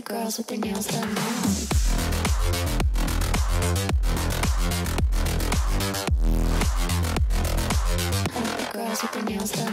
girls with their nails done now. I like the girls with their nails done.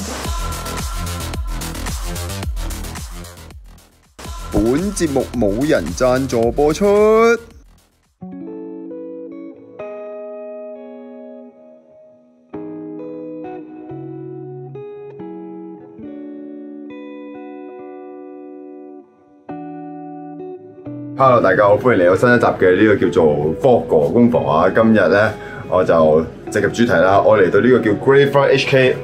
本節目冇人贊助播出。Hello， 大家好，歡迎嚟到新一集嘅呢個叫做科哥工房啊！今日咧我就直入主題啦，我嚟到呢個叫 Graveyard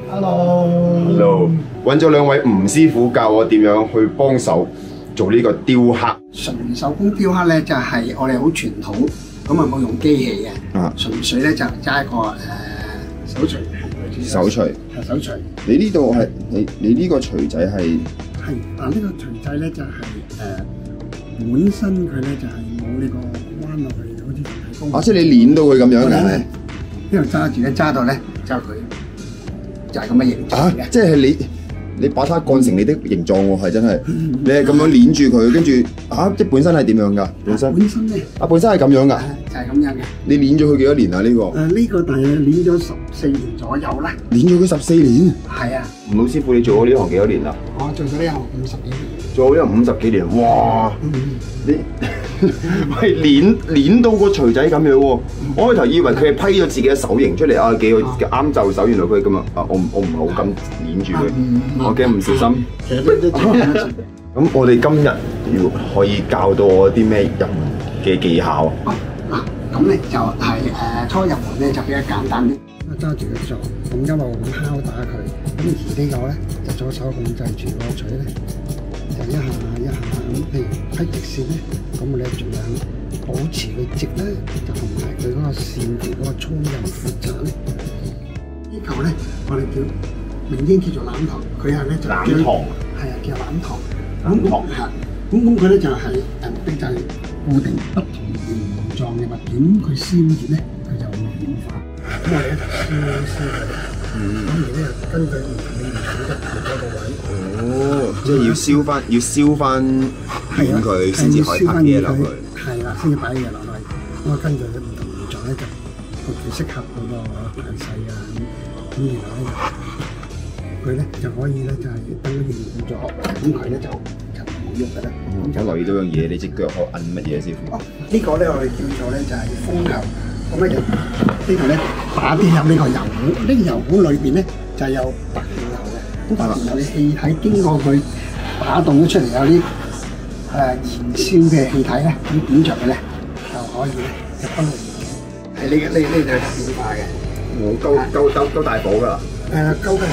HK。Hello， 揾咗兩位吳師傅教我點樣去幫手做呢個雕刻。 純手工雕刻咧就係我哋好傳統，咁啊冇用機器嘅，純粹咧就揸一個手錘。 手錘。 係手錘。 你呢度係你呢個錘仔係？ 係，嗱呢個錘仔咧就係本身佢咧就係冇呢個彎落去，好似提供。 即係你攣到佢咁樣嘅。 呢度揸住咧，揸到咧就佢就係咁嘅形狀嘅。 即係你把它幹成你的形狀喎，係真係。你係咁樣攣住佢，跟住即係本身係點樣㗎？本身咧？本身係咁樣㗎。 就係咁樣嘅。 你攣咗佢幾多年啊？呢個？呢個大約攣咗14年左右啦。 攣咗佢14年？ 係啊。 吳老師傅，你做咗呢行幾多年啦？ 我做咗呢行50幾年。 做咗50幾年，哇！你喂攣到個錘仔咁樣喎，我開頭以為佢係批咗自己嘅手型出嚟幾個啱就手，原來佢咁啊！我唔係好敢攣住佢，我驚唔小心。咁我哋今日要可以教到我啲咩入門嘅技巧？ 咁咧就係初入門咧就比較簡單啲。揸住佢做，咁一路咁敲打佢，咁而呢個咧就左手控制住個錘咧。就一下咁，譬如喺直線咧，咁我哋盡量保持佢直咧，就同埋佢嗰個線條嗰個粗幼闊窄咧。呢球咧，我哋叫名稱叫做欖糖，佢係咧就欖糖，係啊，叫欖糖。欖糖係，咁佢咧就係就係固定不同形狀嘅物件，佢燒熱咧，佢就會軟化。咁我哋咧就燒佢。咁而咧根據唔同嘅元素就調咗個位。 即係要燒翻軟佢，先至可以拍啲嘢落去。 係啦，先至擺啲嘢落去。咁啊，根據唔同元素咧，就佢適合嗰個大細啊。咁然後咧，佢咧就可以咧就係等佢軟咗，咁佢咧就唔好喐㗎啦。 我留意到樣嘢，你隻腳可摁乜嘢師傅？ 呢個咧我哋叫做咧就係風球。咁咧就呢個咧打啲入呢個油壺，呢個油壺裏邊咧就有白電油嘅。咁白電油嘅氣體經過佢打動咗出嚟有啲燃燒嘅氣體咧，咁點着嘅咧就可以咧就分為係呢個就係變化嘅。 夠大火㗎啦！ 夠㗎啦！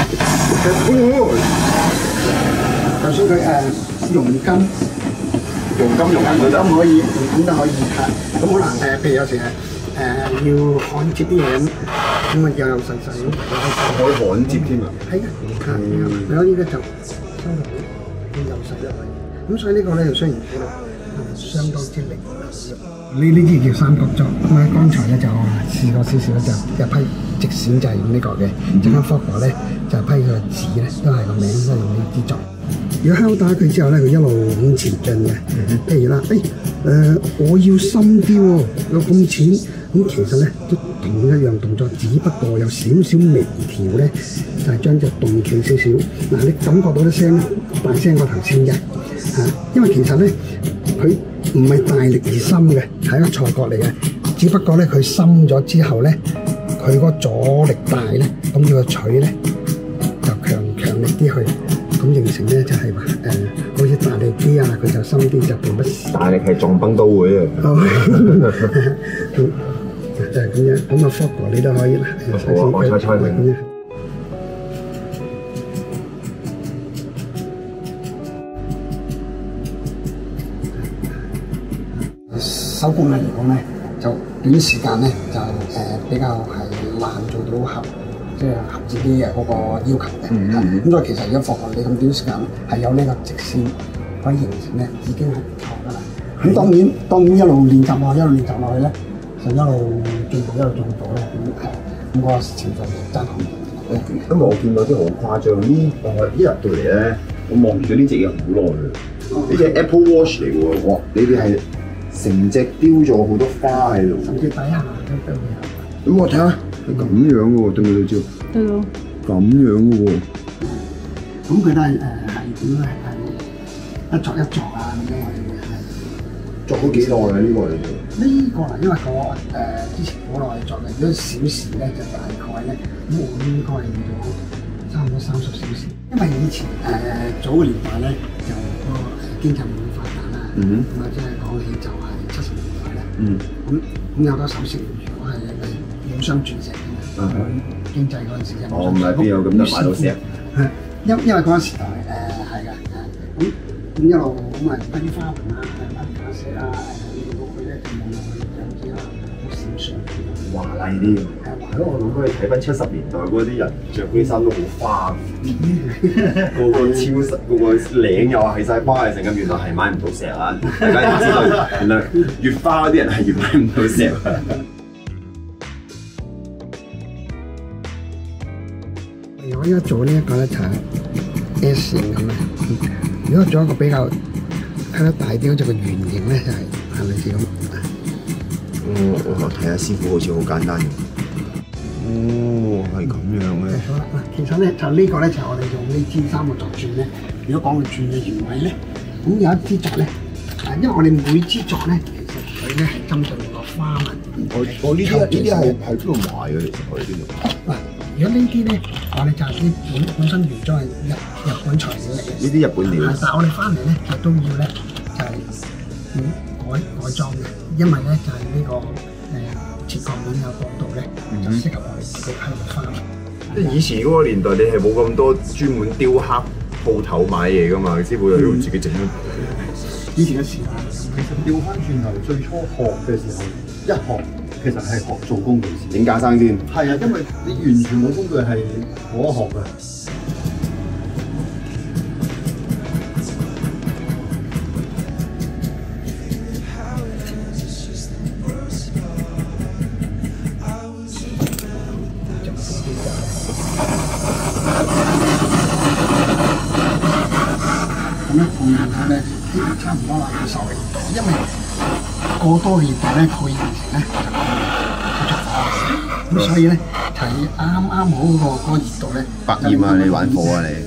就算佢熔金可以，熔金都可以嚇。咁可能譬如有時要焊接啲嘢咁啊又細咁， 可以焊接添啊！ 係嘅，你可以咧就收落去，又細又細。咁所以呢個咧就雖然相當之靈活。呢啲叫三角鑿。咁啊，剛才咧就試過少少咧，就一批直線就係用呢個嘅。陣間科哥咧就批個字咧，都係個名都係用呢啲鑿。如果敲打佢之後咧，佢一路往前進嘅。譬如啦，我要深啲喎，有咁淺。咁其實咧都同一樣動作，只不過有少少微調咧，就係將隻動企少少。嗱，你感覺到啲聲大聲過頭先嘅因為其實咧佢唔係大力而深嘅，係一個錯覺嚟嘅。只不過咧佢深咗之後咧，佢嗰阻力大咧，咁佢個錘咧就強力啲去。咁形成咧就係話好似大力機啊，佢就深啲就並不是。 大力係撞崩都會啊！ 就係咁樣，咁啊，科哥你都可以啦。 我猜明。 手工藝嚟講咧，就短時間咧就比較係難做到合自己嘅嗰個要求嘅。咁所以其實而家科哥你咁短時間係有呢個直線可以形成咧，已經係唔錯㗎啦。咁當然一路練習落去咧。就一路進步咧，咁個情況就真係。 因為我見到啲好誇張，呢入到嚟咧，我望住呢隻嘢好耐。 呢隻 Apple Watch 嚟嘅喎，哇！你哋係成隻雕咗好多花喺度， 甚至底下都會有。 咁我睇下係咁樣嘅喎，對唔對焦？ 對咯。 咁樣嘅喎， 咁佢都係點咧？係一作一作啊咁樣係。 作咗幾耐啊？呢個嚟呢個嗱，因為我之前好耐作嘅，如果小時咧就大概咧，咁我應該用咗差唔多30小時。因為以前早嘅年代咧，就個經濟冇咁發達啦，咁啊即係講起就係70年代咧，咁有好多首飾，如果係你互相鑽石嘅嘛，經濟嗰陣時就唔係邊有咁多買到石？ 因為嗰陣時代係㗎，咁一路咁啊批啲花盆啊、假石啊，佢咧就望落去就知啦，好閃爍嘅， 華麗啲㗎。係咯，我諗翻去睇翻70年代嗰啲人着嗰啲衫都好花，個個超實，個個領又係晒花係成咁，原來係買唔到石啊！大家知道原來越花嗰啲人係越買唔到石。 我依家做呢一個咧就係 S 型咁嘅，如果做一個比較睇得大啲，好似個圓形咧就係咪先咁？ 我睇下師傅好似好簡單嘅。哦，係咁樣嘅。 好啦，嗱，其實咧就呢個咧就係我哋用呢支3個作轉咧。如果講佢轉嘅原委咧，咁有一支作咧，因為我哋每支作咧，其實佢咧係針對個花紋。 我呢啲係邊度買嘅？其實我哋邊度？ 嗱，如果呢啲咧，我哋就係啲本身原裝係日本材料嚟嘅。 呢啲日本料。 但係我哋翻嚟咧，就都要咧就係改裝嘅，因為咧就係呢個切割面有角度咧，就適合我哋自己喺度花。 即係以前嗰個年代，你係冇咁多專門雕刻鋪頭買嘢㗎嘛，師傅又要自己整。 以前嘅時代， 其實調翻轉頭，最初學嘅時候，一學其實係學做工具先。 整架生先。 係啊，因為你完全冇工具係冇得學嘅。 咁樣碰硬下咧，差唔多啦，要受力，因為過多嘅熱度咧，佢形成咧就着火，咁所以咧就係啱啱好嗰個熱度咧。 百厭啊！你玩火啊你！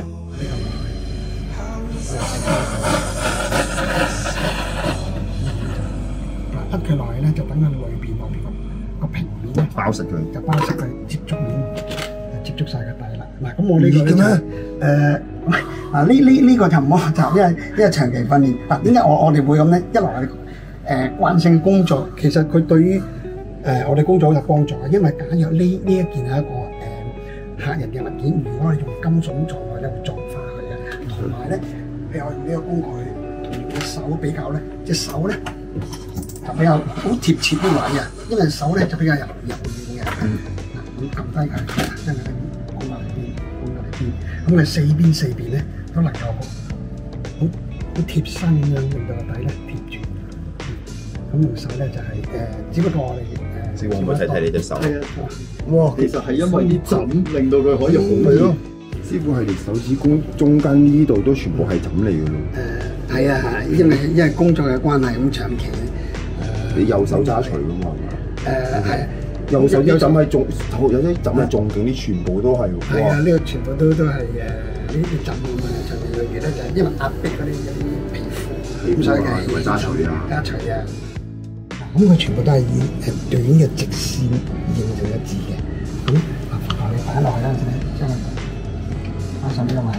嗱，滗佢落去咧，就等佢裏邊個平面咧包實佢， 就包實佢接觸面，接觸晒個底啦。嗱，咁我呢個咧就呢個就唔好學習，因為長期訓練。嗱，點解我哋會咁咧？一來慣性工作，其實佢對於我哋工作好有幫助。因為假若呢一件係一個客人嘅物件，如果我哋用金屬撞落咧，會撞花佢嘅。同埋咧，譬如我用呢個工具同用隻手比較咧，隻手咧就比較好貼切啲位啊，因為手咧就比較柔軟嘅。嗱，咁撳低佢，將佢拱落嚟邊，拱落嚟邊，咁佢四邊咧都能夠好貼身咁樣，令到個底咧貼住。咁用手咧就係只不過我哋師傅，我睇睇你隻手。 係啊，哇！其實係因為啲枕令到佢可以好熱。 師傅係連手指公中間呢度都全部係枕嚟嘅咯。 係啊，因為工作嘅關係咁長期你右手揸錘㗎嘛？ 係。 右手啲枕係重，有啲枕係重勁啲，全部都係。 係啊，呢個全部都係呢啲枕咁啊，長期累月咧就係因為壓迫嗰啲皮膚，咁所以係同埋揸錘啊。 揸錘啊！咁佢全部都係以短嘅直線形成一致嘅。咁你擺落去嗰陣時咧，將佢擺上呢個位。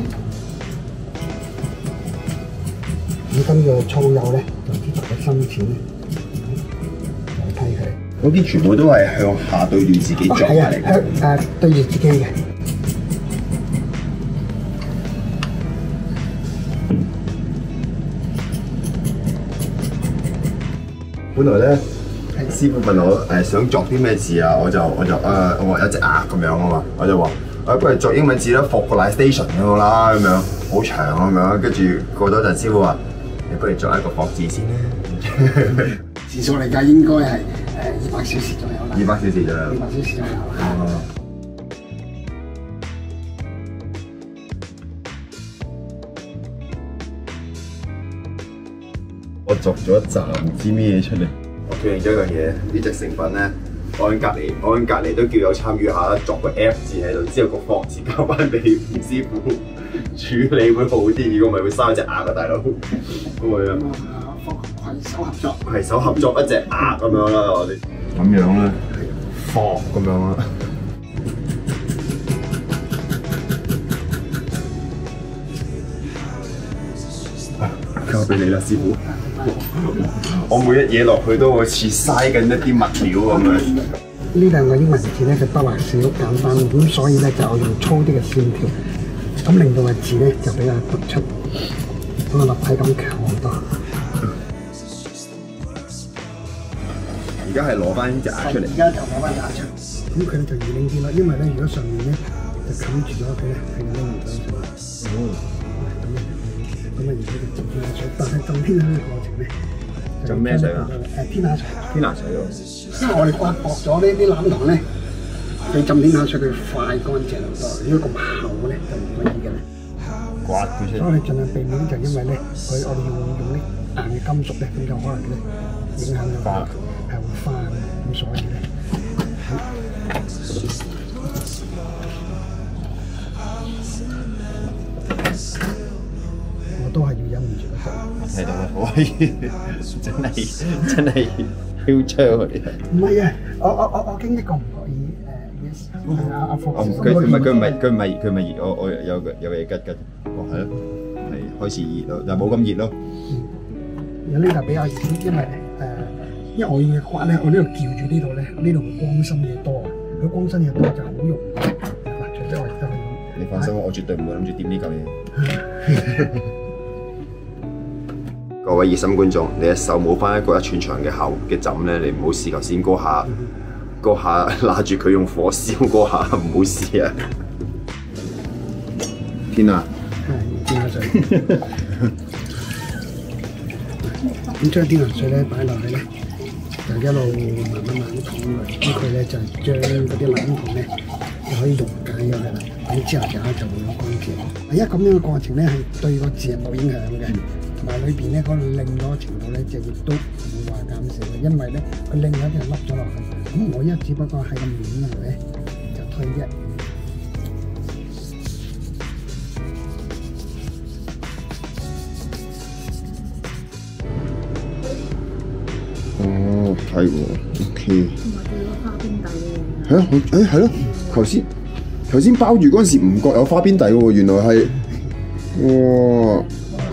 咁跟住粗幼咧，就知道佢深淺咧，就批佢。 嗰啲全部都係向下對住自己作下嚟嘅。 對住自己嘅。 本來咧，師傅問我想作啲咩字啊，我有隻鴨咁樣啊嘛，我就話不如作英文字啦 ，Focalization 咁樣啦，咁樣好長咁樣，跟住過多陣師傅話，你不如作一個霍字先啦。 時數嚟計應該係200小時左右啦。 200小時左右。200 小時左右。 我作咗一集唔知咩嘢出嚟。我決定咗一樣嘢，呢隻成品咧，我喺隔離都叫有參與下啦，作個 F 字喺度，之後個放字交翻俾吳師傅處理會好啲。如果唔係會生一隻鴨啊，大佬。會啊。攜手合作一隻鴨咁樣啦，我哋咁樣啦，放咁樣啦。交俾你啦，師傅。我每一嘢落去都好似嘥緊一啲物料咁樣。 呢兩個英文字咧就筆畫少簡單，咁所以咧就用粗啲嘅線條，咁令到個字咧就比較突出，咁個立體感強好多。 而家係攞翻隻鴨出嚟。 而家就攞翻隻鴨出嚟，咁佢咧就易拎啲咯，因為咧如果上面咧就冚住咗佢咧，佢就拎唔到上嚟。咁啊，而家就浸天下水，但係浸天下水嘅過程咧， 浸咩水啊？ 天下水。 天拿水喎。 因為我哋刮薄咗呢啲欖糖咧，你浸天下水佢快乾淨好多。如果咁厚咧就唔可以嘅啦。 刮佢出嚟。 所以我哋盡量避免就因為咧，我哋要用啲硬嘅金屬咧，咁就可能咧影響到係會花咁，所以咧。都係要忍唔住嗰睇到啦，喂，真係囂張嗰啲。 唔係啊，我經一個唔覺意阿福。 佢唔係熱，我有嘢吉吉。哦，係咯，係開始熱咯，但冇咁熱咯。 有呢度比較熱啲，因為我要嘅刮咧，我呢度翹住呢度咧，呢度光身嘢多啊。如果光身嘢多就好容易。嗱，除非我而家去咁。 你放心，我絕對唔會諗住掂呢嚿嘢。各位熱心觀眾，你嘅手冇翻一個1寸長嘅厚嘅枕咧，你唔好試頭先嗰下拿住佢用火燒嗰下，唔好試啊！天啊！ 係天下水。咁將天下水咧擺落去咧，就一路慢慢淌佢，咁佢咧就將嗰啲欖糖咧就可以溶解咗佢啦。咁之後就會好乾淨。咁樣嘅過程咧係對個字係冇影響嘅。同埋裏邊咧嗰個令嗰個程度咧，就亦都唔會話減少嘅，因為咧佢令嗰啲係凹咗落去。咁我只不過喺個面度咧就推啫。 哦，係喎 ，OK。 同埋佢有花邊底喎。 係啊，係咯，頭先包住嗰陣時唔覺有花邊底喎，原來係，哇！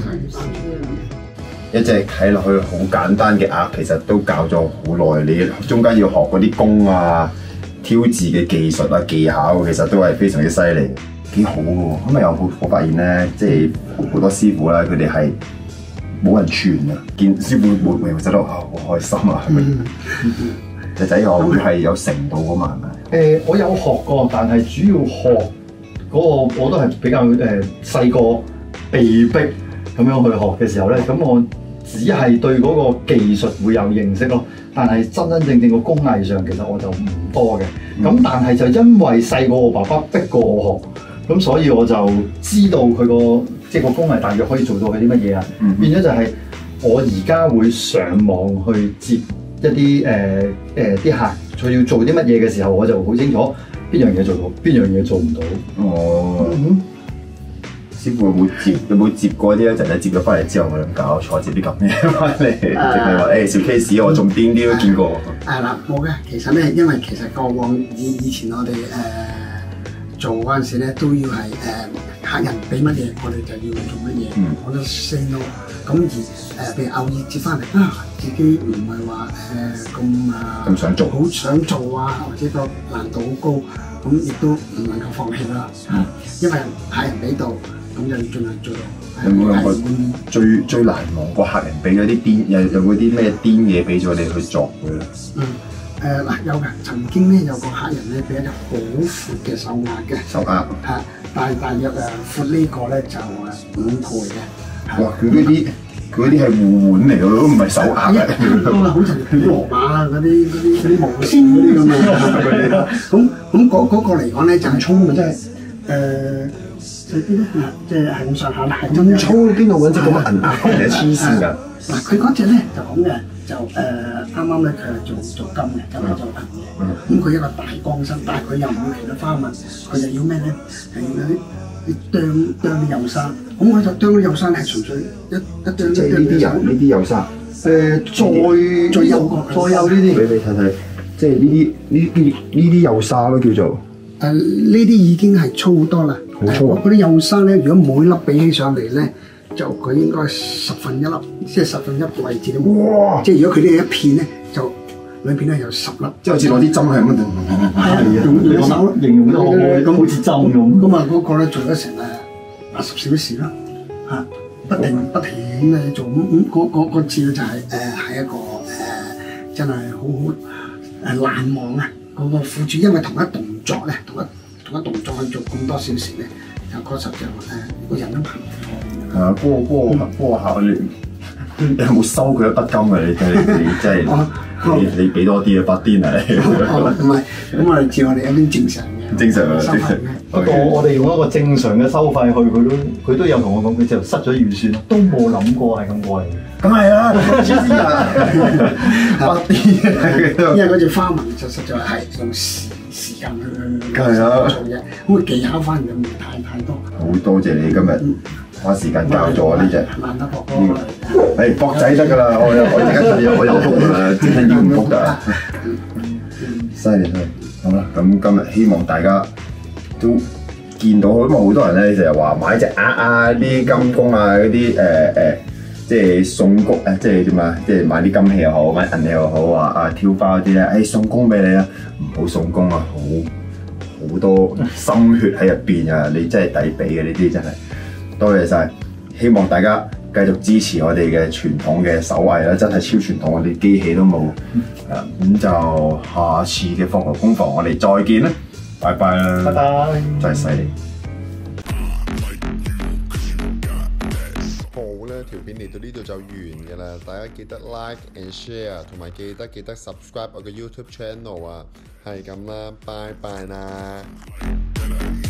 一隻睇落去好簡單嘅鴨，其實都教咗好耐。你中間要學嗰啲工啊、挑字嘅技術啊、技巧，其實都係非常之犀利，幾好嘅喎。咁啊有我發現咧，即係好多師傅咧，佢哋係冇人傳啊。見師傅會覺得好開心啊，係咪？仔仔我會係有程度㗎嘛，係咪？ 我有學過，但係主要學嗰個我都係比較細個被逼咁樣去學嘅時候咧，咁我只係對嗰個技術會有認識咯，但係真正個工藝上其實我就唔多嘅。咁但係就因為細個我爸爸逼過我學，咁所以我就知道佢個即係個工藝大約可以做到係啲乜嘢啊。變咗就係我而家會上網去接一啲啲客，佢要做啲乜嘢嘅時候，我就好清楚邊樣嘢做到，邊樣嘢做唔到。 哦。師傅有冇接過啲咧？仔仔接咗翻嚟之後，我諗搞錯接啲咁嘢翻嚟，淨係話誒小 case，我仲癲啲都見過。 係啦，冇嘅。其實咧，因為其實過往以前我哋做嗰陣時咧，都要係客人俾乜嘢，我哋就要做乜嘢，我都 say no。咁而譬如偶爾接翻嚟啊，自己唔係話咁想做， 好想做啊，或者個難度好高，咁亦都唔能夠放棄啦。因為客人俾到。咁就要盡量做到。 有冇諗過最難忘個客人俾咗啲癲有嗰啲咩癲嘢俾咗你去作佢咧？ 嗱有嘅，曾經咧有個客人咧俾一隻好闊嘅手鐲嘅。手鐲。大約闊呢個咧就5倍嘅。 哇！佢嗰啲係護腕嚟嘅咯，唔係手鐲嚟嘅。 好似羅馬嗰啲無線嗰啲咁嘅。咁嗰個嚟講咧就係充嘅，即係細啲咧，即係咁上下啦。 咁粗邊度揾隻咁嘅銀鈪嚟黐線㗎？ 嗱，佢嗰隻咧就咁嘅，就啱啱咧佢係做金嘅，咁係做銀嘅。咁佢一個大光身，但係佢又唔要其他花紋，佢就要咩咧？係要啲啲幼沙。咁佢就啄啲幼沙係純粹一啄。 即係呢啲幼沙。 再幼過佢。 再幼呢啲。俾你睇睇，即係呢啲幼沙咯，叫做。 呢啲已經係粗好多啦。 好粗啊！ 嗰啲幼沙咧，如果每粒比起上嚟咧，就佢應該10分一粒，即係1/10個位置都冇。哇！即係如果佢呢一片咧，就裏邊咧有10粒。 即係好似攞啲針係咁樣。 係啊，用手形容得好似針咁。 咁啊，嗰個咧做咗成80小時啦，嚇，不停嘅做，嗰次就係係一個真係好難忘啊！嗰個苦主，因為同一動作咧，同一動作去做咁多小時咧，就確實就個人都行唔開。 係啊，嗰個客你有冇收佢一筆金啊？你真係你俾多啲啊，筆癲啊你！ 唔係，咁我哋照我哋一啲正常嘅。 正常啊，正常。 不過我哋用一個正常嘅收費去，佢都有同我講，佢就失咗預算，都冇諗過係咁貴。 咁係啦， 黐線啊！筆癲， 因為嗰隻花紋就實在係用時間去做嘅，咁技巧反而唔太多。 好多謝你今日花時間教咗我呢隻。 難得博哥。 誒博仔得㗎啦，我而家出嘢，我有福㗎啦，真係要唔福㗎。犀利！好啦，咁今日希望大家都見到，因為好多人咧成日話買隻鴨啊、啲金工啊、嗰啲即係送谷即係點啊？即係買啲金器又好，買銀器又好，話挑花嗰啲咧，送工俾你啊！唔好送工啊，好多心血喺入邊啊！你真係抵俾嘅呢啲真係，多謝晒！希望大家繼續支持我哋嘅傳統嘅手藝啦，真係超傳統，我哋機器都冇。咁就下次嘅放學工房我哋再見啦，拜拜啦， 拜拜， 真係犀利。 好啦，條片嚟到呢度就完㗎啦，大家記得 like and share， 同埋記得 subscribe 我嘅 YouTube channel 啊，係咁啦，拜拜啦。